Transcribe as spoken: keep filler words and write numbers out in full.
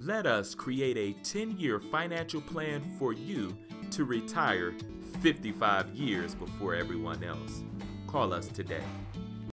Let us create a ten-year financial plan for you to retire fifty-five years before everyone else. Call us today.